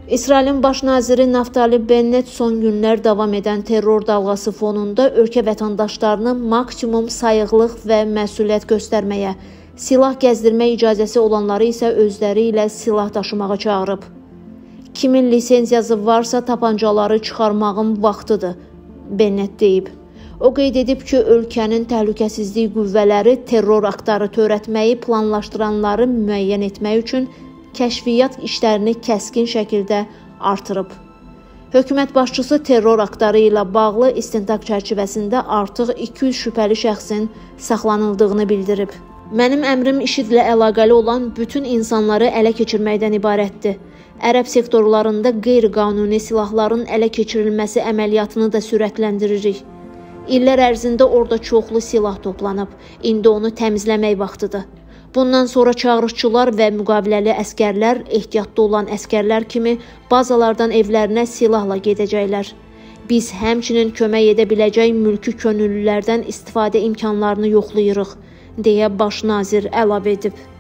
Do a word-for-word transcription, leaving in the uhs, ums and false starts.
İsrailin baş naziri Naftali Bennett son günlər davam edən terror dalğası fonunda ölkə vətəndaşlarını maksimum sayıqlıq və məsuliyyət göstərməyə, silah gəzdirmə icazəsi olanları isə özləri ilə silah daşımağa çağırıb. Kimin lisenziyası varsa tapancaları çıxarmağın vaxtıdır, Bennett deyib. O qeyd edib ki, ölkənin təhlükəsizlik qüvvələri terror aktları törətməyi planlaşdıranları müəyyən etmək üçün kəşfiyyat işlərini kəskin şəkildə artırıb. Hökumət başçısı terror aktları ilə bağlı istintaq çərçivəsində artıq iki yüz şübhəli şəxsin saxlanıldığını bildirib. Mənim əmrim IŞİD-lə əlaqəli olan bütün insanları ələ keçirməkdən ibarətdir. Ərəb sektorlarında qeyri-qanuni silahların ələ keçirilməsi əməliyyatını da sürətləndiririk. İllər ərzində orada çoxlu silah toplanıb. İndi onu təmizləmək vaxtıdır. Bundan sonra çağırışçılar və müqaviləli əskərlər ehtiyatda olan əskərlər kimi bazalardan evlərinə silahla gedəcəklər. Biz həmçinin kömək edə biləcək mülki könüllülərdən istifadə imkanlarını yoxlayırıq, deyə baş nazir əlavə edib.